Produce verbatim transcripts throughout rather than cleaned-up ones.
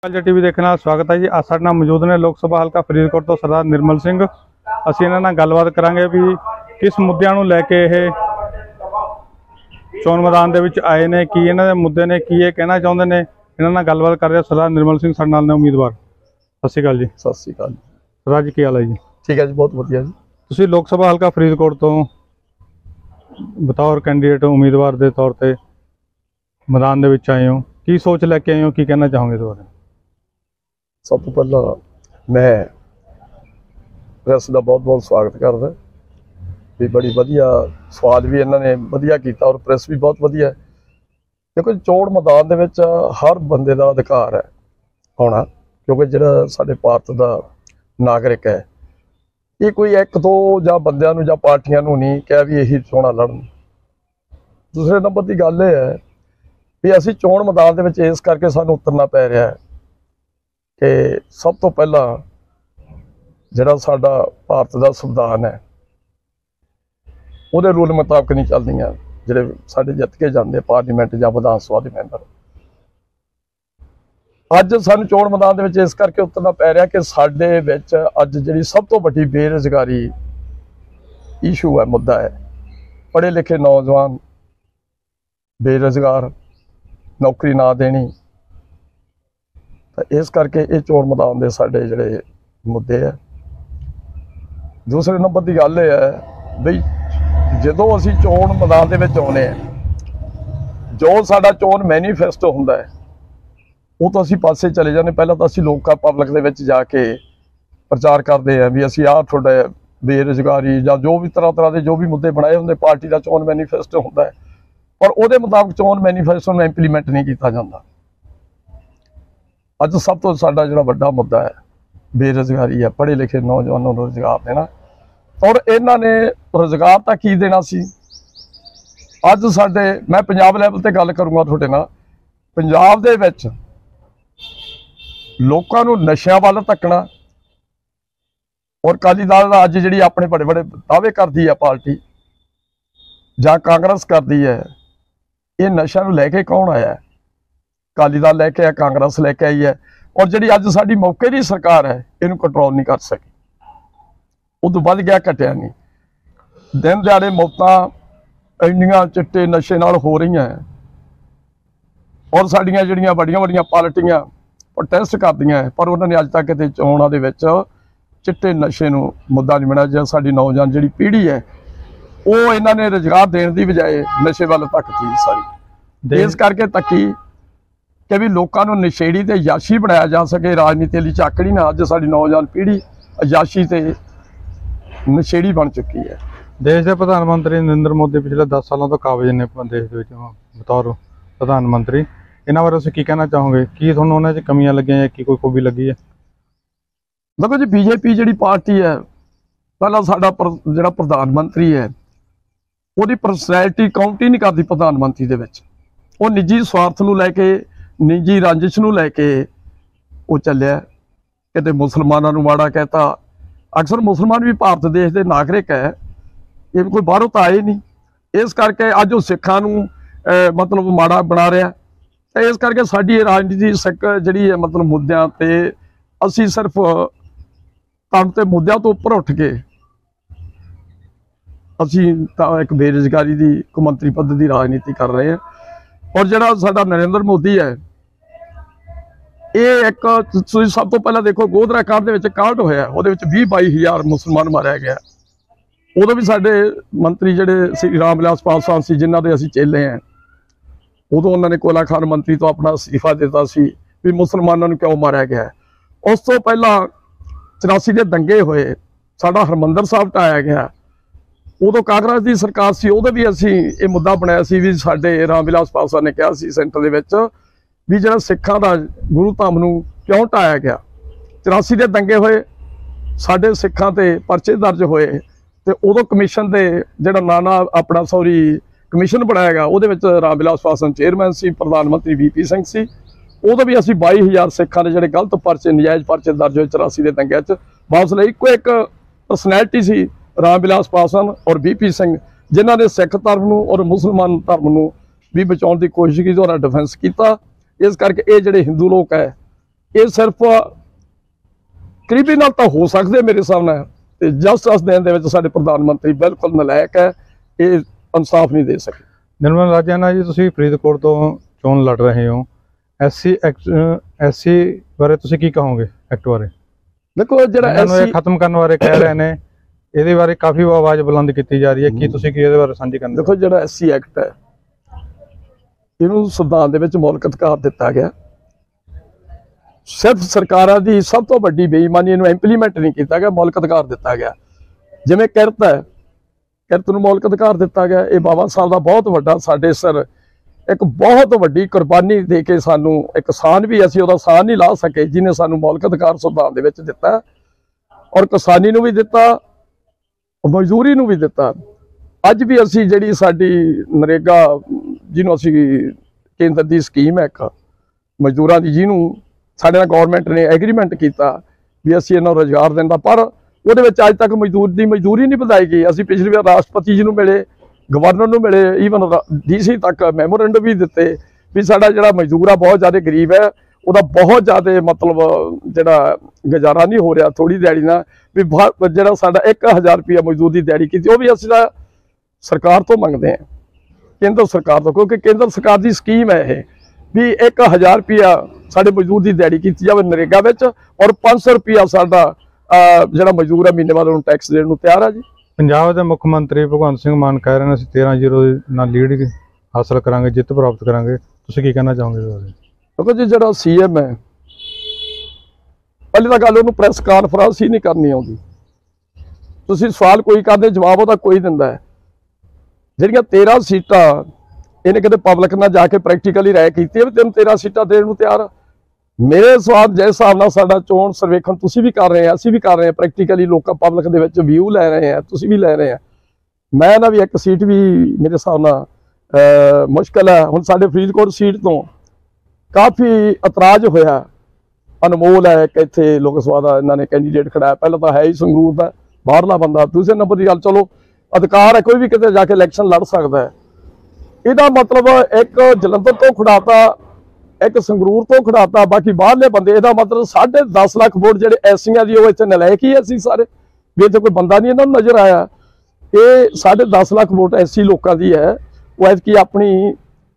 TV देखने वाला स्वागत है जी। अज साडे नाल मौजूद ने लोक सभा हल्का फरीदकोट तो सरदार निर्मल सिंह। असीं इन्हां नाल गलबात करांगे भी किस मुद्दिआं नूं लैके ये चोण मैदान दे विच आए ने, की इन्हां दे मुद्दे ने, की ये कहना चाहुंदे ने। इन्हां नाल गलबात कर रहे सरदार निर्मल सिंह साडे नाल ने उम्मीदवार। सत श्री अकाल जी। सत श्री अकाल सरदार जी, की हाल है जी? ठीक है जी, बहुत वधिया जी। तुसीं लोक सभा हल्का फरीदकोट तो बतौर कैंडीडेट उम्मीदवार के तौर पर मैदान दे विच आए हो, की सोच लैके आए हो, की कहना चाहोगे इस बारे? सब तो पहला मैं प्रेस का बहुत बहुत स्वागत करदा भी, बड़ी वधिया सवाल भी इन्होंने वधिया किया और प्रेस भी बहुत वधिया है। देखो, चोण मैदान दे विच हर बंदे का अधिकार है आना, क्योंकि जिहड़ा साडे भारत का नागरिक है, ये कोई एक दो जां बंदियां नूं जां पार्टियां नूं नहीं कह भी यही चोणां लड़न। दूसरे नंबर की गल यह है भी असीं चोण मैदान दे विच इस करके सानूं उतरना पै रहा है कि सब तो पहला जिहड़ा साडा भारत का संविधान है उहदे रूल मुताबिक नहीं चलदियां जिहड़े साडे जित के जांदे पार्लीमेंट जां विधान सभा के मैंबर। अज सानूं चोण मैदान दे विच इस करके उतरना पै रहा कि साडे विच अज जिहड़ी सब तो वड्डी बेरोजगारी इशू है, मुद्दा है। पढ़े लिखे नौजवान बेरोजगार, नौकरी ना देनी, इस करके ये चोण मैदान के साडे जिहड़े मुद्दे है। दूसरे नंबर की गल यह है बई जदों असीं चोण मैदान दे विच आउंदे हां, जो साडा चोण मैनीफेस्टो हुंदा है वो तो असीं पासे चले जाने। पहला तो असीं लोकां पब्लिक दे विच जाके प्रचार करते हैं भी असीं आह तुहाडे बेरोजगारी जां जो भी तरह तरह के जो भी मुद्दे बनाए हुंदे, पार्टी का चोण मैनीफेस्टो हुंदा है, पर उहदे मुताबिक चोण मैनीफेस्टो नूं इंप्लीमेंट नहीं किया जाता। अज सब तो साडा जिहड़ा वड्डा मुद्दा है बेरोजगारी है, पढ़े लिखे नौजवानों को रोजगार देना। और इन्हां ने रोजगार तां की देना सी। अज साडे मैं पंजाब लैवल ते गल करूँगा तुहाडे नाल, पंजाब दे विच लोकां नूं नशिਆਂ ਵੱਲ ਧੱਕਣਾ और अकाली दल अज जिहड़ी अपने बड़े बड़े दावे करती है पार्टी जां कांग्रेस करती है, ये नशिਆਂ नूं लैके कौन आया? अकाली दल लैके आया, कांग्रेस लैके आई है। और जिहड़ी अज साडी मौके की सरकार है इहनूं कंट्रोल नहीं कर सकी। उदों वध गया, घटिया नहीं। दिन दिहाड़े मौतां इंनियां चिट्टे नशे नाल हो रही हैं और साडियां जिहड़ियां वड्डियां वड्डियां पार्टियां प्रोटेस्ट करदियां है, पर उन्होंने अज तक किते चोणां दे विच चिट्टे नशे नूं मुद्दा नहीं बनाया। जो साडी नौजवान जिहड़ी पीढ़ी है वो इन्हां ने रोजगार देण दी बजाए नशे वाल धक्कती सारी। इस करके धक्की कि भी लोगों को नशेड़ी ते अयाशी बनाया जा सके, राजनीति लिए झाकड़ी ना। अज साडी नौजवान पीढ़ी अयाशी ते नशेड़ी बन चुकी है। देश के प्रधानमंत्री नरेंद्र मोदी पिछले दस सालों तो काबिज ने देश के बतौर प्रधानमंत्री। इन्होंने बारे की कहना चाहोगे, की तुहानूं उन्हां च कमियां लगियां या की कोई खूबी लगी है? देखो जी, बीजेपी जिहड़ी पार्टी है, पहला साडा जिहड़ा प्रधानमंत्री है उहदी परसनैलिटी काउंट ही नहीं करती प्रधानमंत्री दे विच। वो निजी स्वार्थ नूं लैके, निजी रंजिश नूं लैके वो चलिया। किते मुसलमानों नूं माड़ा कहता। अक्सर मुसलमान भी भारत देश के नागरिक है, ये कोई बाहरों तो आए नहीं। इस करके अज वो सिखां नूं मतलब माड़ा बना रहा। तो इस करके साडी राजनीति सिख जिहड़ी है मतलब मुद्दों ते असीं सिर्फ तन ते मुद्दों तो उपर उठ के असीं तां एक बेरोजगारी की कौमांतरी पद की राजनीति कर रहे हैं। और जिहड़ा साडा नरेंद्र मोदी है, ये एक सब तो पहला देखो गोधरा कांड दे विच कांड होया, उहदे विच बीस बाई हज़ार मुसलमान मारिया गया। उदों भी साडे मंत्री जिहड़े श्री राम विलास पासवान सी, जिन्हां दे असीं चेले हैं, उदों उन्होंने कोला खान मंत्री तो अपना इस्तीफा दिता सी भी मुसलमानों नूं क्यों मारिया गया। उस तो पहला चौरासी के दंगे होए, साडा हरमंदर साहब ढाया गया, उदों कांग्रेस की सरकार सी, उदों भी असीं ये मुद्दा बनाया सी भी साडे राम विलास पासवान ने कहा सी सेंटर दे विच भी जिहड़ा सिखां दा गुरु धाम नूं क्यों ढाया गया। चौरासी के दंगे होए, साडे सिखां ते परचे दर्ज होए, ते उदों कमीशन दे जिहड़ा नाना अपना सॉरी कमीशन बनाया गया, उहदे विच राम विलास पासवान चेयरमैन सी, प्रधानमंत्री वी पी सिंह सी। उदों भी असीं बाई हज़ार सिखां दे जिहड़े गलत परचे नजायज़ परचे दर्ज होए चौरासी के दंगे च वापस लए। इक्को एक परसनैलिटी सी राम विलास पासवान और वी पी सिंह, जिन्हां ने सिख धर्म नूं और मुसलमान धर्म नूं भी बचाउण दी कोशिश की, उहदा डिफेंस किया। इस करके ये जिहड़े हिंदू लोग है ਇਹ ਸਿਰਫ ਕ੍ਰਿਮੀਨਲ ਤਾਂ ਹੋ ਸਕਦੇ ਮੇਰੇ ਸਾਹਮਣੇ, ਤੇ ਜਸਟਿਸ ਦੇਣ ਦੇ ਵਿੱਚ ਸਾਡੇ ਪ੍ਰਧਾਨ ਮੰਤਰੀ ਬਿਲਕੁਲ ਨਲਾਇਕ ਹੈ, ਇਹ ਇਨਸਾਫ ਨਹੀਂ ਦੇ ਸਕੇ। ਨਿਰਮਲ ਰਾਜੇਨਾ ਜੀ, ਤੁਸੀਂ ਫਰੀਦਕੋਟ ਤੋਂ ਚੋਣ ਲੜ ਰਹੇ ਹੋ, ਐਸਸੀ ਐਸਸੀ ਬਾਰੇ ਤੁਸੀਂ ਕੀ ਕਹੋਗੇ ਐਕਟ ਬਾਰੇ? ਦੇਖੋ ਜਿਹੜਾ ਐਸਸੀ ਖਤਮ ਕਰਨ ਬਾਰੇ ਕਹਿ ਰਹੇ ਨੇ, ਇਹਦੇ ਬਾਰੇ ਕਾਫੀ ਆਵਾਜ਼ ਬੁਲੰਦ ਕੀਤੀ ਜਾ ਰਹੀ ਹੈ, ਕੀ ਤੁਸੀਂ ਕੀ ਇਹਦੇ ਬਾਰੇ ਸਾਂਝੀ ਕਰਨਾ? ਦੇਖੋ ਜਿਹੜਾ ਐਸਸੀ ਐਕਟ ਹੈ, ਇਹਨੂੰ ਸੰਵਿਧਾਨ ਦੇ ਵਿੱਚ ਮੌਲਿਕ ਅਧਿਕਾਰ ਦਿੱਤਾ ਗਿਆ, ਸਿਰਫ ਸਰਕਾਰਾਂ ਦੀ ਸਭ ਤੋਂ ਵੱਡੀ ਬੇਈਮਾਨੀ ਇਹਨੂੰ ਇੰਪਲੀਮੈਂਟ ਨਹੀਂ ਕੀਤਾ ਗਿਆ, ਮੌਲਿਕ ਅਧਿਕਾਰ ਦਿੱਤਾ ਗਿਆ। ਜਿਵੇਂ ਕਿਰਤ ਹੈ, ਕਿਰਤ ਨੂੰ ਮੌਲਿਕ ਅਧਿਕਾਰ ਦਿੱਤਾ ਗਿਆ। ਇਹ ਬਾਬਾ ਸਾਹਿਬ ਦਾ ਬਹੁਤ ਵੱਡਾ ਸਾਡੇ ਸਰ ਇੱਕ ਬਹੁਤ ਵੱਡੀ ਕੁਰਬਾਨੀ ਦੇ ਕੇ ਸਾਨੂੰ ਇੱਕ ਸਾਨ ਵੀ ਅਸੀਂ ਉਹਦਾ ਸਾਨ ਨਹੀਂ ਲਾ ਸਕੇ, ਜਿਹਨੇ ਸਾਨੂੰ ਮੌਲਿਕ ਅਧਿਕਾਰ ਸੰਵਿਧਾਨ ਦੇ ਵਿੱਚ ਦਿੱਤਾ, ਔਰ ਕਿਸਾਨੀ ਨੂੰ ਵੀ ਦਿੱਤਾ, ਮਜ਼ਦੂਰੀ ਨੂੰ ਵੀ ਦਿੱਤਾ। ਅੱਜ ਵੀ ਅਸੀਂ ਜਿਹੜੀ ਸਾਡੀ ਨਰੇਗਾ, ਜਿਹਨੂੰ ਅਸੀਂ ਕੇਂਦਰ ਦੀ ਸਕੀਮ ਹੈ ਇੱਕ ਮਜ਼ਦੂਰਾਂ ਦੀ, ਜਿਹਨੂੰ ਸਾਡੇ ਨਾਲ ਗੌਰਮੈਂਟ ਨੇ ਐਗਰੀਮੈਂਟ ਕੀਤਾ ਵੀ ਅਸੀਂ ਇਹਨਾਂ ਨੂੰ ਰੁਜ਼ਗਾਰ ਦੇਣ ਦਾ, ਪਰ ਉਹਦੇ ਵਿੱਚ ਅੱਜ ਤੱਕ ਮਜ਼ਦੂਰ ਦੀ ਮਜ਼ਦੂਰੀ ਨਹੀਂ ਵਧਾਈ ਗਈ। ਅਸੀਂ ਪਿਛਲੀ ਵਾਰ ਰਾਸ਼ਟਰਪਤੀ ਜੀ ਨੂੰ ਮਿਲੇ, ਗਵਰਨਰ ਨੂੰ ਮਿਲੇ, ਈਵਨ ਡੀਸੀ ਤੱਕ ਮੈਮੋਰੈਂਡਮ ਵੀ ਦਿੱਤੇ ਵੀ ਸਾਡਾ ਜਿਹੜਾ ਮਜ਼ਦੂਰ ਆ ਬਹੁਤ ਜ਼ਿਆਦਾ ਗਰੀਬ ਹੈ, ਉਹਦਾ ਬਹੁਤ ਜ਼ਿਆਦਾ ਮਤਲਬ ਜਿਹੜਾ ਗੁਜ਼ਾਰਾ ਨਹੀਂ ਹੋ ਰਿਹਾ ਥੋੜੀ ਦਿਹਾੜੀ ਨਾਲ, ਵੀ ਜਿਹੜਾ ਸਾਡਾ ਇੱਕ ਹਜ਼ਾਰ ਰੁਪਇਆ ਮਜ਼ਦੂਰ ਦੀ ਦਿਹਾੜੀ ਕੀਤੀ, ਉਹ ਵੀ ਅਸੀਂ ਤਾਂ ਸਰਕਾਰ ਤੋਂ ਮੰਗਦੇ ਹਾਂ, ਕੇਂਦਰ ਸਰਕਾਰ ਤੋਂ, ਕਿਉਂਕਿ ਕੇਂਦਰ ਸਰਕਾਰ ਦੀ ਸਕੀਮ ਹੈ ਇਹ ਵੀ ਇੱਕ ਹਜ਼ਾਰ ਰੁਪਇਆ ਸਾਡੇ ਮਜ਼ਦੂਰ ਦੀ ਦਿਹਾੜੀ ਕੀਤੀ ਜਾਵੇ ਨਰੇਗਾ ਵਿੱਚ, ਔਰ ਪੰਜ ਸੌ ਰੁਪਇਆ ਸਾਡਾ ਜਿਹੜਾ ਮਜ਼ਦੂਰ ਹੈ ਮਹੀਨੇ ਬਾਅਦ ਉਹਨੂੰ ਟੈਕਸ ਦੇਣ ਨੂੰ ਤਿਆਰ ਆ ਜੀ। ਪੰਜਾਬ ਦੇ ਮੁੱਖ ਮੰਤਰੀ ਭਗਵੰਤ ਸਿੰਘ ਮਾਨ ਕਹਿ ਰਹੇ ਨੇ ਅਸੀਂ ਤੇਰਾਂ ਜ਼ੀਰੋ ਨਾਲ ਲੀਡ ਹਾਸਲ ਕਰਾਂਗੇ, ਜਿੱਤ ਪ੍ਰਾਪਤ ਕਰਾਂਗੇ, ਤੁਸੀਂ ਕੀ ਕਹਿਣਾ ਚਾਹੋਗੇ ਇਸ ਬਾਰੇ? ਦੇਖੋ ਜੀ, ਜਿਹੜਾ ਸੀ ਐਮ ਹੈ, ਪਹਿਲੀ ਤਾਂ ਗੱਲ ਉਹਨੂੰ ਪ੍ਰੈਸ ਕਾਨਫਰੰਸ ਹੀ ਨਹੀਂ ਕਰਨੀ ਆਉਂਦੀ। ਤੁਸੀਂ ਸਵਾਲ ਕੋਈ ਕਰਦੇ, ਜਵਾਬ ਉਹਦਾ ਕੋਈ ਦਿੰਦਾ ਹੈ। ਜਿਹੜੀਆਂ ਤੇਰਾਂ ਸੀਟਾਂ ਇਹਨੇ ਕਿਤੇ ਪਬਲਿਕ ਨਾਲ ਜਾ ਕੇ ਪ੍ਰੈਕਟੀਕਲੀ ਰਾਏ ਕੀਤੀ ਹੈ ਵੀ ਤੈਨੂੰ ਤੇਰਾਂ ਸੀਟਾਂ ਦੇਣ ਨੂੰ ਤਿਆਰ ਆ। ਮੇਰੇ ਸਵਾਲ ਜਿਸ ਹਿਸਾਬ ਨਾਲ ਸਾਡਾ ਚੋਣ ਸਰਵੇਖਣ ਤੁਸੀਂ ਵੀ ਕਰ ਰਹੇ ਆ, ਅਸੀਂ ਵੀ ਕਰ ਰਹੇ ਹਾਂ, ਪ੍ਰੈਕਟੀਕਲੀ ਲੋਕਾਂ ਪਬਲਿਕ ਦੇ ਵਿੱਚ ਵਿਊ ਲੈ ਰਹੇ ਆ, ਤੁਸੀਂ ਵੀ ਲੈ ਰਹੇ ਆ, ਮੈਂ ਨਾ ਵੀ ਇੱਕ ਸੀਟ ਵੀ ਮੇਰੇ ਹਿਸਾਬ ਨਾਲ ਮੁਸ਼ਕਿਲ ਹੈ। ਹੁਣ ਸਾਡੇ ਫਰੀਦਕੋਟ ਸੀਟ ਤੋਂ ਕਾਫੀ ਇਤਰਾਜ਼ ਹੋਇਆ, ਅਨਮੋਲ ਹੈ ਕਿ ਇੱਥੇ ਲੋਕ ਸਭਾ ਦਾ ਇਹਨਾਂ ਨੇ ਕੈਂਡੀਡੇਟ ਖੜਾਇਆ, ਪਹਿਲਾਂ ਤਾਂ ਹੈ ਹੀ ਸੰਗਰੂਰ ਦਾ ਬਾਹਰਲਾ ਬੰਦਾ, ਦੂਸਰੇ ਨੰਬਰ ਦੀ ਗੱਲ ਚਲੋ ਅਧਿਕਾਰ ਹੈ, ਕੋਈ ਵੀ ਕਿਤੇ ਜਾ ਕੇ ਇਲੈਕਸ਼ਨ ਲੜ ਸਕਦਾ ਹੈ। ਇਹਦਾ ਮਤਲਬ ਇੱਕ ਜਲੰਧਰ ਤੋਂ ਖੜਾਤਾ, ਇੱਕ ਸੰਗਰੂਰ ਤੋਂ ਖੜਾਤਾ, ਬਾਕੀ ਬਾਹਰਲੇ ਬੰਦੇ, ਇਹਦਾ ਮਤਲਬ ਸਾਢੇ ਦਸ ਲੱਖ ਵੋਟ ਜਿਹੜੇ ਐਸੀਆਂ ਦੀ ਉਹ ਇੱਥੇ ਨਲਾਇਕ ਹੀ ਅਸੀਂ ਸਾਰੇ, ਵੀ ਇੱਥੇ ਕੋਈ ਬੰਦਾ ਨਹੀਂ ਇਹਨਾਂ ਨੂੰ ਨਜ਼ਰ ਆਇਆ। ਇਹ ਸਾਢੇ ਦਸ ਲੱਖ ਵੋਟ ਐਸੀ ਲੋਕਾਂ ਦੀ ਹੈ, ਉਹ ਐਤਕੀ ਆਪਣੀ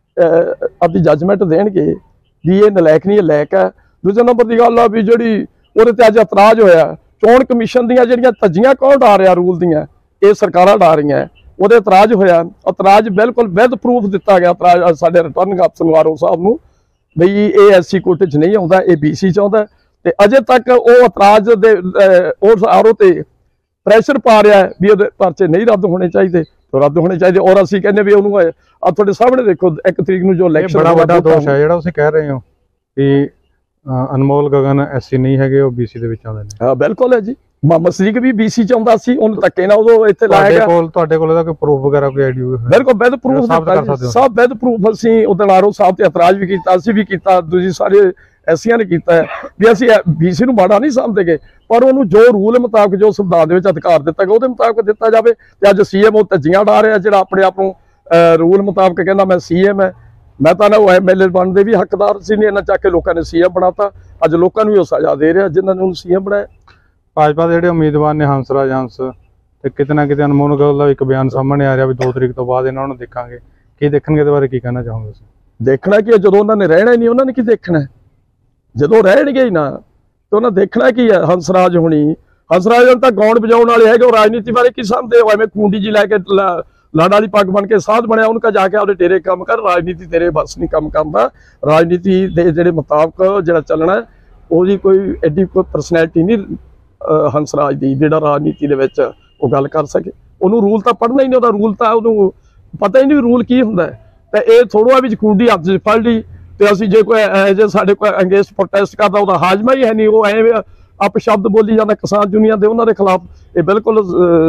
ਆਪਣੀ ਜੱਜਮੈਂਟ ਦੇਣਗੇ ਵੀ ਇਹ ਨਲਾਇਕ ਨਹੀਂ, ਇਹ ਲਾਇਕ ਹੈ। ਦੂਜੇ ਨੰਬਰ ਦੀ ਗੱਲ ਆ ਵੀ ਜਿਹੜੀ ਉਹਦੇ ਤੇ ਅੱਜ ਇਤਰਾਜ਼ ਹੋਇਆ, ਚੋਣ ਕਮਿਸ਼ਨ ਦੀਆਂ ਜਿਹੜੀਆਂ ਧੱਜੀਆਂ ਕੌਣ ਡਾ ਰਿਹਾ ਰੂਲ ਦੀਆਂ, ਇਹ ਸਰਕਾਰਾਂ ਡਾ ਰਹੀਆਂ, ਉਹਦੇ ਇਤਰਾਜ਼ ਹੋਇਆ। ਇਤਰਾਜ਼ ਬਿਲਕੁਲ ਵਿਦ ਪ੍ਰੂਫ ਦਿੱਤਾ ਗਿਆ ਇਤਰਾਜ਼ ਸਾਡੇ ਰਿਟਰਨਿੰਗ ਅਫਸਰ ਆਰ ਓ ਸਾਹਿਬ ਨੂੰ, ਬਈ ਇਹ ਐਸਸੀ ਕੋਟੇ 'ਚ ਨਹੀਂ ਆਉਂਦਾ, ਇਹ ਬੀਸੀ 'ਚ ਆਉਂਦਾ, ਤੇ ਅਜੇ ਤੱਕ ਉਹ ਇਤਰਾਜ਼ ਦੇ ਉਸ ਆਰ ਓ ਤੇ ਪ੍ਰੈਸ਼ਰ ਪਾ ਰਿਹਾ ਵੀ ਉਹਦੇ ਪਰਚੇ ਨਹੀਂ ਰੱਦ ਹੋਣੇ ਚਾਹੀਦੇ, ਰੱਦ ਹੋਣੇ ਚਾਹੀਦੇ। ਔਰ ਅਸੀਂ ਕਹਿੰਦੇ ਵੀ ਉਹਨੂੰ ਆ ਤੁਹਾਡੇ ਸਾਹਮਣੇ ਦੇਖੋ, ਇੱਕ ਤਰੀਕ ਨੂੰ ਜੋ ਇਲੈਕਸ਼ਨ, ਬੜਾ ਵੱਡਾ ਦੋਸ਼ ਹੈ ਜਿਹੜਾ ਤੁਸੀਂ ਕਹਿ ਰਹੇ ਹੋ ਕਿ ਅਨਮੋਲ ਗਗਨ ਐਸਸੀ ਨਹੀਂ ਹੈਗੇ, ਉਹ ਬੀਸੀ ਦੇ ਵਿੱਚ ਆਉਂਦੇ ਨੇ। ਹਾਂ ਬਿਲਕੁਲ ਹੈ ਜੀ, ਮੁਹੰਮਦ ਸਦੀਕ ਵੀ ਬੀਸੀ ਚ ਆਉਂਦਾ ਸੀ, ਉਹਨੂੰ ਧੱਕੇ ਨਾਲ ਉਦੋਂ ਇੱਥੇ ਲਾਇਆ ਗਿਆ। ਕੋਲ ਤੁਹਾਡੇ ਕੋਲ ਇਹਦਾ ਕੋਈ ਪ੍ਰੂਫ ਵਗੈਰਾ ਕੋਈ ਆਈਡੀ ਹੋਵੇ? ਬਿਲਕੁਲ ਵਿਦ ਪ੍ਰੂਫ, ਸਭ ਵਿਦ ਪ੍ਰੂਫ। ਅਸੀਂ ਉਦੋਂ ਆਰਓ ਸਾਹਿਬ ਤੇ ਇਤਰਾਜ਼ ਵੀ ਕੀਤਾ, ਅਸੀਂ ਵੀ ਕੀਤਾ, ਤੁਸੀਂ ਸਾਰੇ ਐਸੀਆਂ ਨੇ ਕੀਤਾ ਹੈ ਵੀ ਅਸੀਂ ਬੀਸੀ ਨੂੰ ਮਾੜਾ ਨਹੀਂ ਸਮਝਦੇ, ਪਰ ਉਹਨੂੰ ਜੋ ਰੂਲ ਮੁਤਾਬਕ, ਜੋ ਸੰਵਿਧਾਨ ਦੇ ਵਿੱਚ ਅਧਿਕਾਰ ਦਿੱਤਾ ਗਿਆ ਉਹਦੇ ਮੁਤਾਬਕ ਦਿੱਤਾ ਜਾਵੇ। ਤੇ ਅੱਜ ਸੀਐਮ ਉਹ ਧੱਜੀਆਂ ਡਾ ਰਿਹਾ, ਜਿਹੜਾ ਆਪਣੇ ਆਪ ਨੂੰ ਰੂਲ ਮੁਤਾਬਕ ਕਹਿੰਦਾ ਮੈਂ ਸੀਐਮ ਹੈ। ਮੈਂ ਤਾਂ ਨਾ ਉਹ ਐਮਐਲਏ ਬਣਨ ਦੇ ਵੀ ਹੱਕਦਾਰ ਸੀ, ਨਹੀਂ ਇਹਨਾਂ ਚੱਕ ਕੇ ਲੋਕਾਂ ਨੇ ਸੀਐਮ ਬਣਾਤਾ। ਅੱਜ ਲੋਕਾਂ ਨੂੰ ਵੀ ਉਹ ਸਜ਼ਾ ਦੇ ਰਿਹਾ ਜਿਨ੍ਹਾਂ ਨੇ ਉਹਨੂੰ ਸੀਐਮ ਬਣਾਇਆ। ਭਾਜਪਾ ਦੇ ਜਿਹੜੇ ਉਮੀਦਵਾਰ ਨੇ ਹੰਸਰਾਜ ਹੰਸ, ਤੇ ਕਿਤੇ ਨਾ ਕਿਤੇ ਅਨਮੋਲ ਗਗਨ ਦਾ ਇੱਕ ਬਿਆਨ ਸਾਹਮਣੇ ਆ ਰਿਹਾ ਵੀ ਦੋ ਤਰੀਕ ਤੋਂ ਬਾਅਦ ਇਹਨਾਂ ਨੂੰ ਦੇਖਾਂਗੇ, ਕੀ ਦੇਖਣਗੇ? ਇਹਦੇ ਬਾਰੇ ਕੀ ਕਹਿਣਾ ਚਾਹੋਗੇ ਤੁਸੀਂ? ਦੇਖਣਾ ਕੀ ਹੈ, ਜਦੋਂ ਉਹਨਾਂ ਨੇ ਰਹਿਣਾ ਹੀ ਨਹੀਂ, ਉਹਨਾਂ ਨੇ ਕੀ ਦੇਖਣਾ? ਜਦੋਂ ਰਹਿਣਗੇ ਹੀ ਨਾ ਤੇ ਉਹਨਾਂ ਦੇਖਣਾ ਕੀ ਹੈ? ਹੰਸਰਾਜ ਹੋਣੀ, ਹੰਸਰਾਜ ਤਾਂ ਗਾਉਣ ਵਜਾਉਣ ਵਾਲੇ ਹੈਗੇ, ਉਹ ਰਾਜਨੀਤੀ ਬਾਰੇ ਕੀ ਸਮਝਦੇ ਹੋ? ਐਵੇਂ ਕੁੰਡੀ ਜੀ ਲੈ ਕੇ ਲਾੜਾ ਵਾਲੀ ਪੱਗ ਬਣ ਕੇ ਸਾਧ ਬਣਿਆ, ਉਹਨੂੰ ਕਹ ਜਾ ਕੇ ਆਪਦੇ ਤੇਰੇ ਕੰਮ ਕਰ, ਰਾਜਨੀਤੀ ਤੇਰੇ ਬਸ ਨਹੀਂ ਕੰਮ ਕਰਦਾ। ਰਾਜਨੀਤੀ ਦੇ ਜਿਹੜੇ ਮੁਤਾਬਕ ਜਿਹੜਾ ਚੱਲਣਾ, ਉਹਦੀ ਕੋਈ ਐਡੀ ਕੋਈ ਪਰਸਨੈਲਿਟੀ ਨਹੀਂ ਹੰਸਰਾਜ ਦੀ ਜਿਹੜਾ ਰਾਜਨੀਤੀ ਦੇ ਵਿੱਚ ਉਹ ਗੱਲ ਕਰ ਸਕੇ। ਉਹਨੂੰ ਰੂਲ ਤਾਂ ਪੜ੍ਹਨਾ ਹੀ ਨਹੀਂ, ਉਹਦਾ ਰੂਲ ਤਾਂ ਉਹਨੂੰ ਪਤਾ ਹੀ ਨਹੀਂ ਰੂਲ ਕੀ ਹੁੰਦਾ। ਤੇ ਇਹ ਥੋੜਾ ਵੀ ਕੁੰਡੀ ਹੱਥ 'ਚ ਫੜ ਲਈ ਤੇ ਅਸੀਂ ਜੇ ਕੋਈ ਜੇ ਸਾਡੇ ਕੋਈ ਅੰਗੇਜ ਪ੍ਰੋਟੈਸਟ ਕਰਦਾ, ਉਹਦਾ ਹਾਜ਼ਮਾ ਹੀ ਹੈ ਨਹੀਂ, ਉਹ ਐਵੇਂ ਅਪ ਸ਼ਬਦ ਬੋਲੀ ਜਾਂਦਾ ਕਿਸਾਨ ਯੂਨੀਅਨ ਦੇ ਉਹਨਾਂ ਦੇ ਖਿਲਾਫ। ਇਹ ਬਿਲਕੁਲ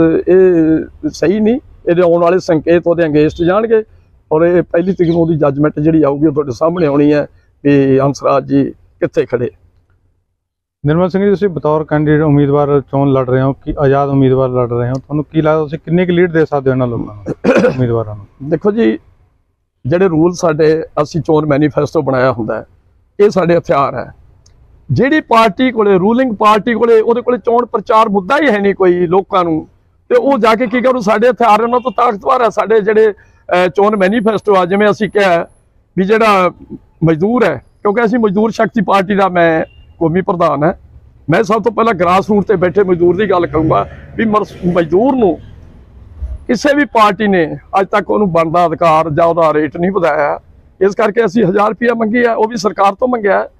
ਇਹ ਸਹੀ ਨਹੀਂ। ਇਹਦੇ ਆਉਣ ਵਾਲੇ ਸੰਕੇਤ ਉਹਦੇ ਅੰਗੇਜਟ ਜਾਣਗੇ, ਔਰ ਇਹ ਪਹਿਲੀ ਤਰੀਕ ਨੂੰ ਉਹਦੀ ਜੱਜਮੈਂਟ ਜਿਹੜੀ ਆਊਗੀ ਉਹ ਤੁਹਾਡੇ ਸਾਹਮਣੇ ਆਉਣੀ ਹੈ ਵੀ ਹੰਸਰਾਜ ਜੀ ਕਿੱਥੇ ਖੜੇ। ਨਿਰਮਲ ਸਿੰਘ ਜੀ, ਤੁਸੀਂ ਬਤੌਰ ਕੈਂਡੀਡੇਟ ਉਮੀਦਵਾਰ ਚੋਣ ਲੜ ਰਹੇ ਹੋ, ਕਿ ਆਜ਼ਾਦ ਉਮੀਦਵਾਰ ਲੜ ਰਹੇ ਹੋ, ਤੁਹਾਨੂੰ ਕੀ ਲੱਗਦਾ ਤੁਸੀਂ ਕਿੰਨੀ ਕੁ ਲੀਡ ਦੇ ਸਕਦੇ ਹੋ ਇਹਨਾਂ ਲੋਕਾਂ ਨੂੰ, ਉਮੀਦਵਾਰਾਂ ਨੂੰ? ਦੇਖੋ ਜੀ, ਜਿਹੜੇ ਰੂਲ ਸਾਡੇ ਅਸੀਂ ਚੋਣ ਮੈਨੀਫੈਸਟੋ ਬਣਾਇਆ ਹੁੰਦਾ ਹੈ, ਇਹ ਸਾਡੇ ਹਥਿਆਰ ਹੈ। ਜਿਹੜੀ ਪਾਰਟੀ ਕੋਲੇ ਰੂਲਿੰਗ ਪਾਰਟੀ ਕੋਲੇ ਉਹਦੇ ਕੋਲੇ ਚੋਣ ਪ੍ਰਚਾਰ ਮੁੱਦਾ ਹੀ ਹੈ ਨਹੀਂ ਕੋਈ ਲੋਕਾਂ ਨੂੰ, ਤੇ ਉਹ ਜਾ ਕੇ ਕੀ ਕਰੂ? ਸਾਡੇ ਹਥਿਆਰ ਉਹਨਾਂ ਤੋਂ ਤਾਕਤਵਰ ਹੈ। ਸਾਡੇ ਜਿਹੜੇ ਚੋਣ ਮੈਨੀਫੈਸਟੋ ਆ, ਜਿਵੇਂ ਅਸੀਂ ਕਿਹਾ ਵੀ ਜਿਹੜਾ ਮਜ਼ਦੂਰ ਹੈ, ਕਿਉਂਕਿ ਅਸੀਂ ਮਜ਼ਦੂਰ ਸ਼ਕਤੀ ਪਾਰਟੀ ਦਾ ਮੈਂ ਕੌਮੀ ਪ੍ਰਧਾਨ ਹੈ, ਮੈਂ ਸਭ ਤੋਂ ਪਹਿਲਾਂ ਗ੍ਰਾਸ ਰੂਟ ਤੇ ਬੈਠੇ ਮਜ਼ਦੂਰ ਦੀ ਗੱਲ ਕਰੂੰਗਾ ਵੀ ਮਜ਼ਦੂਰ ਨੂੰ ਕਿਸੇ ਵੀ ਪਾਰਟੀ ਨੇ ਅੱਜ ਤੱਕ ਉਹਨੂੰ ਬਣਦਾ ਅਧਿਕਾਰ ਜਾਂ ਉਹਦਾ ਰੇਟ ਨਹੀਂ ਵਧਾਇਆ। ਇਸ ਕਰਕੇ ਅਸੀਂ ਹਜ਼ਾਰ ਰੁਪਇਆ ਮੰਗੀ ਆ, ਉਹ ਵੀ ਸਰਕਾਰ ਤੋਂ ਮੰਗਿਆ।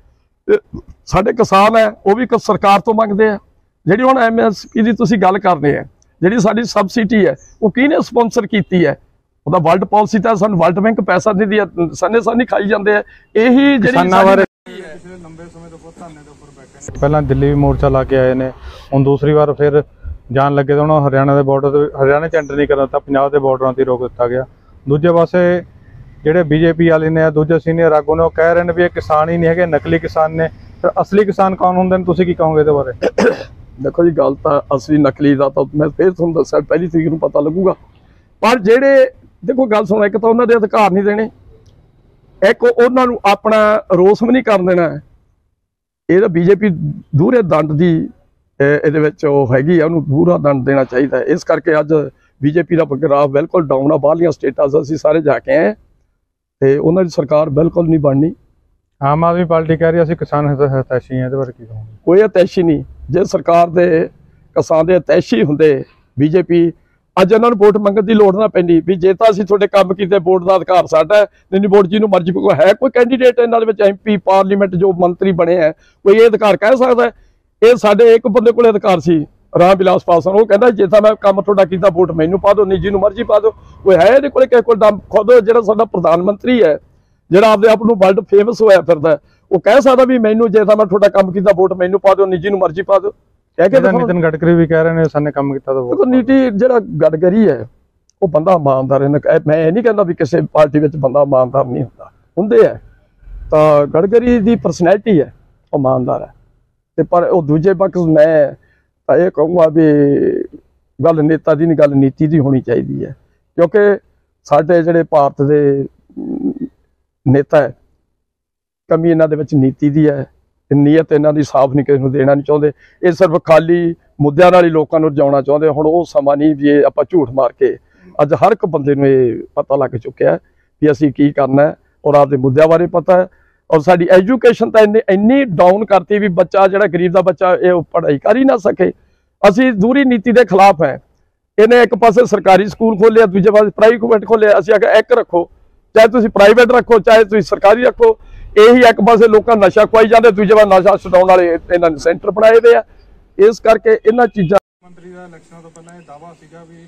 ਸਾਡੇ ਕਿਸਾਨ ਹੈ ਉਹ ਵੀ ਸਰਕਾਰ ਤੋਂ ਮੰਗਦੇ ਆ। ਜਿਹੜੀ ਹੁਣ ਐਮ ਐਸ ਪੀ ਦੀ ਤੁਸੀਂ ਗੱਲ ਕਰਦੇ ਆ, ਜਿਹੜੀ ਸਾਡੀ ਸਬਸਿਡੀ ਹੈ ਉਹ ਕਿਹਨੇ ਸਪਾਂਸਰ ਕੀਤੀ ਹੈ? ਉਹਦਾ ਵਰਲਡ ਪਾਲਿਸੀ ਤਾਂ ਸਾਨੂੰ ਵਰਲਡ ਬੈਂਕ ਪੈਸਾ ਦਿੰਦੀ ਹੈ, ਸੰਨੇ ਸਾਨੀ ਖਾਈ ਜਾਂਦੇ ਆ। ਇਹੀ ਜਿਹੜੀ ਲੰਬੇ ਸਮੇਂ ਤੋਂ ਧਰਨੇ ਦੇ ਉੱਪਰ ਬੈਠੇ ਨੇ, ਪਹਿਲਾਂ ਦਿੱਲੀ ਵੀ ਮੋਰਚਾ ਲਾ ਕੇ ਆਏ ਨੇ, ਹੁਣ ਦੂਸਰੀ ਵਾਰ ਫਿਰ ਜਾਣ ਲੱਗੇ ਤਾਂ ਉਹਨਾਂ ਹਰਿਆਣਾ ਦੇ ਬਾਰਡਰ ਤੇ ਹਰਿਆਣਾ 'ਚ ਐਂਟਰ ਨਹੀਂ ਕਰਨ ਦਿੱਤਾ, ਪੰਜਾਬ ਦੇ ਬਾਰਡਰਾਂ 'ਤੇ ਰੋਕ ਦਿੱਤਾ ਗਿਆ। ਦੂਜੇ ਪਾਸੇ ਜਿਹੜੇ ਬੀਜੇਪੀ ਵਾਲੇ ਨੇ, ਦੂਜੇ ਸੀਨੀਅਰ ਆਗੂ ਨੇ, ਉਹ ਕਹਿ ਰਹੇ ਨੇ ਵੀ ਇਹ ਕਿਸਾਨ ਹੀ ਨਹੀਂ ਹੈਗੇ, ਨਕਲੀ ਕਿਸਾਨ ਨੇ। ਫਿਰ ਅਸਲੀ ਕਿਸਾਨ ਕੌਣ ਹੁੰਦੇ ਨੇ? ਤੁਸੀਂ ਕੀ ਕਹੋਗੇ ਇਹਦੇ ਬਾਰੇ? ਦੇਖੋ ਜੀ, ਗੱਲ ਤਾਂ ਅਸਲੀ ਨਕਲੀ ਦਾ ਤਾਂ ਮੈਂ ਫਿਰ ਤੁਹਾਨੂੰ ਦੱਸਿਆ ਪਹਿਲੀ ਤਰੀਕ ਨੂੰ ਪਤਾ ਲੱਗੂਗਾ। ਪਰ ਜਿਹੜੇ ਦੇਖੋ ਗੱਲ ਸੁਣੋ, ਇੱਕ ਤਾਂ ਉਹਨਾਂ ਦੇ ਅਧਿਕਾਰ ਨਹੀਂ ਦੇਣੇ, ਇੱਕ ਉਹਨਾਂ ਨੂੰ ਆਪਣਾ ਰੋਸ ਵੀ ਨਹੀਂ ਕਰਨ ਦੇਣਾ। ਇਹ ਤਾਂ ਬੀਜੇਪੀ ਦੂਰੇ ਦੰਡ ਦੀ ਇਹਦੇ ਵਿੱਚ ਉਹ ਹੈਗੀ ਆ, ਉਹਨੂੰ ਪੂਰਾ ਦੰਡ ਦੇਣਾ ਚਾਹੀਦਾ। ਇਸ ਕਰਕੇ ਅੱਜ ਬੀਜੇਪੀ ਦਾ ਗ੍ਰਾਫ ਬਿਲਕੁਲ ਡਾਊਨ ਆ। ਬਾਹਰਲੀਆਂ ਸਟੇਟਾਂ ਅਸੀਂ ਸਾਰੇ ਜਾ ਕੇ ਆਏ ਤੇ ਉਹਨਾਂ ਦੀ ਸਰਕਾਰ ਬਿਲਕੁਲ ਨਹੀਂ ਬਣਨੀ। ਆਮ ਆਦਮੀ ਪਾਰਟੀ ਕਹਿ ਰਹੀ ਅਸੀਂ ਕਿਸਾਨ ਹਿਤੈਸ਼ੀ ਹਾਂ, ਇਹਦੇ ਬਾਰੇ ਕੀ ਕਹੋਗੇ? ਕੋਈ ਹਿਤੈਸ਼ੀ ਨਹੀਂ। ਜੇ ਸਰਕਾਰ ਦੇ ਕਿਸਾਨ ਦੇ ਹਿਤੈਸ਼ੀ ਹੁੰਦੇ ਬੀਜੇਪੀ, ਅੱਜ ਇਹਨਾਂ ਨੂੰ ਵੋਟ ਮੰਗਣ ਦੀ ਲੋੜ ਨਾ ਪੈਂਦੀ ਵੀ ਜੇ ਤਾਂ ਅਸੀਂ ਤੁਹਾਡੇ ਕੰਮ ਕੀਤੇ ਵੋਟ ਦਾ ਅਧਿਕਾਰ ਸਾਡਾ, ਨਹੀਂ ਵੋਟ ਜਿਹਨੂੰ ਮਰਜ਼ੀ ਕੋਈ ਹੈ। ਕੋਈ ਕੈਂਡੀਡੇਟ ਇਹਨਾਂ ਦੇ ਵਿੱਚ ਐਮ ਪੀ ਪਾਰਲੀਮੈਂਟ ਜੋ ਮੰਤਰੀ ਬਣੇ ਹੈ, ਕੋਈ ਇਹ ਅਧਿਕਾਰ ਕਹਿ ਸਕਦਾ? ਇਹ ਸਾਡੇ ਇੱਕ ਬੰਦੇ ਕੋਲ ਅਧਿਕਾਰ ਸੀ, ਰਾਮ ਵਿਲਾਸ ਪਾਸਵਾਨ, ਉਹ ਕਹਿੰਦਾ ਜੇ ਤਾਂ ਮੈਂ ਕੰਮ ਤੁਹਾਡਾ ਕੀਤਾ ਵੋਟ ਮੈਨੂੰ ਪਾ ਦਿਓ, ਨਹੀਂ ਜਿਹਨੂੰ ਮਰਜ਼ੀ ਪਾ ਦਿਓ। ਕੋਈ ਹੈ ਇਹਦੇ ਕੋਲ ਕਿਸੇ ਕੋਲ ਦਮ? ਖੁਦ ਜਿਹੜਾ ਸਾਡਾ ਪ੍ਰਧਾਨ ਮੰਤਰੀ ਹੈ, ਜਿਹੜਾ ਆਪਦੇ ਆਪ ਨੂੰ ਵਰਲਡ ਫੇਮਸ ਹੋਇਆ ਫਿਰਦਾ, ਉਹ ਕਹਿ ਸਕਦਾ ਵੀ ਮੈਨੂੰ ਜੇ ਤਾਂ ਮੈਂ ਤੁਹਾਡਾ ਕੰਮ ਕੀਤਾ ਵੋਟ ਮੈਨੂੰ ਪਾ ਦਿਓ, ਨਹੀਂ ਜਿਹਨੂੰ ਮਰਜ਼ੀ ਪਾ ਦਿਓ। ਕਹਿ ਕੇ ਨਿਤਿਨ ਗਡਕਰੀ ਵੀ ਕਹਿ ਰਹੇ ਨੇ ਸਾਨੇ ਕੰਮ ਕੀਤਾ ਤਾਂ ਵੋਟ। ਨੀਤੀ ਜਿਹੜਾ ਗਡਕਰੀ ਹੈ ਉਹ ਬੰਦਾ ਇਮਾਨਦਾਰ ਹੈ। ਮੈਂ ਇਹ ਨਹੀਂ ਕਹਿੰਦਾ ਵੀ ਕਿਸੇ ਪਾਰਟੀ ਵਿੱਚ ਬੰਦਾ ਇਮਾਨਦਾਰ ਨਹੀਂ ਹੁੰਦਾ, ਹੁੰਦੇ ਹੈ। ਤਾਂ ਗਡਕਰੀ ਦੀ ਪਰਸਨੈਲਿਟੀ ਹੈ, ਉਹ ਇਮਾਨਦਾਰ ਹੈ। ਤੇ ਪਰ ਉਹ ਦੂਜੇ ਪੱਖ ਮੈਂ ਤਾਂ ਇਹ ਕਹੂੰਗਾ ਵੀ ਗੱਲ ਨੇਤਾ ਦੀ ਨਹੀਂ, ਗੱਲ ਨੀਤੀ ਦੀ ਹੋਣੀ ਚਾਹੀਦੀ ਹੈ। ਕਿਉਂਕਿ ਸਾਡੇ ਜਿਹੜੇ ਭਾਰਤ ਦੇ ਨੇਤਾ ਹੈ, ਕਮੀ ਇਹਨਾਂ ਦੇ ਵਿੱਚ ਨੀਤੀ ਦੀ ਹੈ। ਨੀਅਤ ਇਹਨਾਂ ਦੀ ਸਾਫ਼ ਨਹੀਂ, ਕਿਸੇ ਨੂੰ ਦੇਣਾ ਨਹੀਂ ਚਾਹੁੰਦੇ। ਇਹ ਸਿਰਫ ਖਾਲੀ ਮੁੱਦਿਆਂ ਨਾਲ ਹੀ ਲੋਕਾਂ ਨੂੰ ਰਜਾਉਣਾ ਚਾਹੁੰਦੇ। ਹੁਣ ਉਹ ਸਮਾਂ ਨਹੀਂ ਵੀ ਇਹ ਆਪਾਂ ਝੂਠ ਮਾਰ ਕੇ, ਅੱਜ ਹਰ ਇੱਕ ਬੰਦੇ ਨੂੰ ਇਹ ਪਤਾ ਲੱਗ ਚੁੱਕਿਆ ਵੀ ਅਸੀਂ ਕੀ ਕਰਨਾ ਹੈ, ਔਰ ਆਪਦੇ ਮੁੱਦਿਆਂ ਬਾਰੇ ਪਤਾ ਹੈ। ਔਰ ਸਾਡੀ ਐਜੂਕੇਸ਼ਨ ਤਾਂ ਇੰਨੀ ਇੰਨੀ ਡਾਊਨ ਕਰਤੀ ਵੀ ਬੱਚਾ ਜਿਹੜਾ ਗਰੀਬ ਦਾ ਬੱਚਾ ਇਹ ਪੜ੍ਹਾਈ ਕਰ ਹੀ ਨਾ ਸਕੇ। ਅਸੀਂ ਦੂਰੀ ਨੀਤੀ ਦੇ ਖਿਲਾਫ ਹੈ। ਇਹਨੇ ਇੱਕ ਪਾਸੇ ਸਰਕਾਰੀ ਸਕੂਲ ਖੋਲ੍ਹਿਆ, ਦੂਜੇ ਪਾਸੇ ਪ੍ਰਾਈਵੇਟ ਖੋਲ੍ਹਿਆ। ਅਸੀਂ ਆਖਿਆ ਇੱਕ ਰੱਖੋ, ਚਾਹੇ ਤੁਸੀਂ ਪ੍ਰਾਈਵੇਟ ਰੱਖੋ, ਚਾਹੇ ਤੁਸੀਂ ਸਰਕਾਰੀ ਰੱਖੋ। ਇਹੀ ਇੱਕ ਪਾਸੇ ਲੋਕਾਂ ਨਸ਼ਾ ਖਵਾਈ ਜਾਂਦੇ, ਦੂਜੇ ਪਾਸੇ ਨਸ਼ਾ ਛਡਾਉਣ ਵਾਲੇ ਇਹਨਾਂ ਨੇ ਸੈਂਟਰ ਬਣਾਏ ਹੋਏ ਆ। ਇਸ ਕਰਕੇ ਇਹਨਾਂ ਚੀਜ਼ਾਂ ਮੰਤਰੀ ਦਾ ਇਲੈਕਸ਼ਨਾਂ ਤੋਂ ਪਹਿਲਾਂ ਇਹ ਦਾਅਵਾ ਸੀਗਾ ਵੀ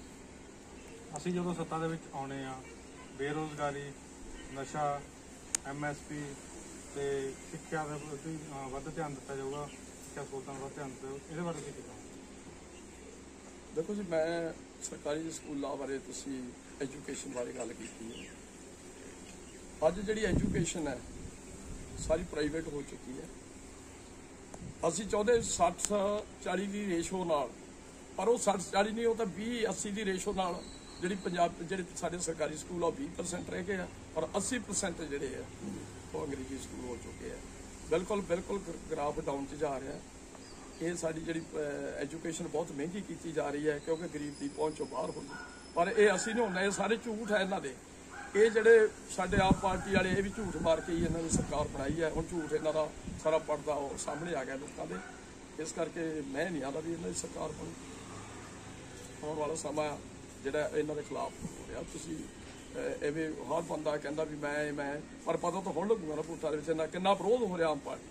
ਅਸੀਂ ਜਦੋਂ ਸੱਤਾ ਦੇ ਵਿੱਚ ਆਉਣੇ ਆ, ਬੇਰੁਜ਼ਗਾਰੀ, ਨਸ਼ਾ, ਐਮ ਐਸ ਪੀ ਤੇ ਸਿੱਖਿਆ ਦੇ ਪ੍ਰਤੀ ਵੱਧ ਧਿਆਨ ਦਿੱਤਾ ਜਾਊਗਾ, ਸਿੱਖਿਆ ਸਹੂਲਤਾਂ ਵੱਧ ਧਿਆਨ ਦਿੱਤਾ ਜਾਊਗਾ। ਇਹਦੇ ਬਾਰੇ ਕੀ ਕਹੋਗੇ? ਦੇਖੋ ਜੀ, ਮੈਂ ਸਰਕਾਰੀ ਸਕੂਲਾਂ ਬਾਰੇ, ਤੁਸੀਂ ਐਜੂਕੇਸ਼ਨ ਬਾਰੇ ਗੱਲ ਕੀਤੀ ਹੈ। ਅੱਜ ਜਿਹੜੀ ਐਜੂਕੇਸ਼ਨ ਹੈ ਸਾਰੀ ਪ੍ਰਾਈਵੇਟ ਹੋ ਚੁੱਕੀ ਹੈ। ਅਸੀਂ ਚਾਹੁੰਦੇ ਸੱਠ ਚਾਲੀ ਦੀ ਰੇਸ਼ੋ ਨਾਲ, ਪਰ ਉਹ ਸੱਠ ਚਾਲੀ ਨਹੀਂ, ਉਹ ਤਾਂ ਵੀਹ ਅੱਸੀ ਦੀ ਰੇਸ਼ੋ ਨਾਲ ਜਿਹੜੀ ਪੰਜਾਬ ਜਿਹੜੇ ਸਾਡੇ ਸਰਕਾਰੀ ਸਕੂਲ ਆ ਵੀਹ ਪਰਸੈਂਟ ਰਹਿ ਗਏ ਆ, ਔਰ ਅੱਸੀ ਪਰਸੈਂਟ ਜਿਹੜੇ ਆ ਉਹ ਅੰਗਰੇਜ਼ੀ ਸਕੂਲ ਹੋ ਚੁੱਕੇ ਆ। ਬਿਲਕੁਲ ਬਿਲਕੁਲ ਗ੍ਰਾਫ ਡਾਊਨ 'ਚ ਜਾ ਰਿਹਾ। ਇਹ ਸਾਡੀ ਜਿਹੜੀ ਐਜੂਕੇਸ਼ਨ ਬਹੁਤ ਮਹਿੰਗੀ ਕੀਤੀ ਜਾ ਰਹੀ ਹੈ, ਕਿਉਂਕਿ ਗਰੀਬ ਦੀ ਪਹੁੰਚੋਂ ਬਾਹਰ ਹੋ ਗਈ। ਪਰ ਇਹ ਅਸੀਂ ਨਹੀਂ ਹੁੰਦਾ, ਇਹ ਸਾਰੇ ਝੂਠ ਹੈ ਇਹਨਾਂ ਦੇ। ਇਹ ਜਿਹੜੇ ਸਾਡੇ ਆਪ ਪਾਰਟੀ ਵਾਲੇ, ਇਹ ਵੀ ਝੂਠ ਮਾਰ ਕੇ ਹੀ ਇਹਨਾਂ ਨੇ ਸਰਕਾਰ ਬਣਾਈ ਹੈ। ਹੁਣ ਝੂਠ ਇਹਨਾਂ ਦਾ ਸਾਰਾ ਪੜਦਾ ਉਹ ਸਾਹਮਣੇ ਆ ਗਿਆ ਲੋਕਾਂ ਦੇ। ਇਸ ਕਰਕੇ ਮੈਂ ਨਹੀਂ ਆਦਾ ਵੀ ਇਹਨਾਂ ਦੀ ਸਰਕਾਰ ਬਣੀ। ਆਉਣ ਵਾਲਾ ਸਮਾਂ ਜਿਹੜਾ ਇਹਨਾਂ ਦੇ ਖਿਲਾਫ ਹੋ ਰਿਹਾ। ਤੁਸੀਂ ਐਵੇਂ ਹਰ ਬੰਦਾ ਕਹਿੰਦਾ ਵੀ ਮੈਂ ਮੈਂ ਪਰ ਪਤਾ ਤਾਂ ਹੁਣ ਲੱਗੂਗਾ ਨਾ ਭੂਤਾਂ ਦੇ ਵਿੱਚ ਇਹਨਾਂ ਕਿੰਨਾ ਵਿਰੋਧ ਹੋ ਰਿਹਾ ਆਮ ਪਾਰਟੀ।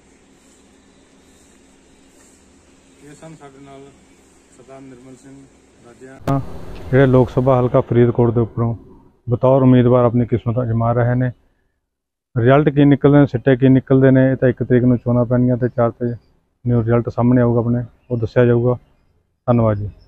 ਇਹ ਸਨ ਸਾਡੇ ਨਾਲ ਸਰਦਾਰ ਨਿਰਮਲ ਸਿੰਘ ਰਾਜਾ, ਜਿਹੜੇ ਲੋਕ ਸਭਾ ਹਲਕਾ ਫਰੀਦਕੋਟ ਦੇ ਉੱਪਰੋਂ ਬਤੌਰ ਉਮੀਦਵਾਰ ਆਪਣੀ ਕਿਸਮਤ ਅਜਮਾ ਰਹੇ ਨੇ। ਰਿਜ਼ਲਟ ਕੀ ਨਿਕਲਦੇ ਨੇ, ਸਿੱਟੇ ਕੀ ਨਿਕਲਦੇ ਨੇ, ਇਹ ਤਾਂ ਇੱਕ ਤਰੀਕ ਨੂੰ ਚੋਣਾਂ ਪੈਣਗੀਆਂ ਤੇ ਚਾਰ ਤੇ ਨਿਊ ਰਿਜ਼ਲਟ ਸਾਹਮਣੇ ਆਊਗਾ ਆਪਣੇ, ਉਹ ਦੱਸਿਆ ਜਾਊਗਾ। ਧੰਨਵਾਦ ਜੀ।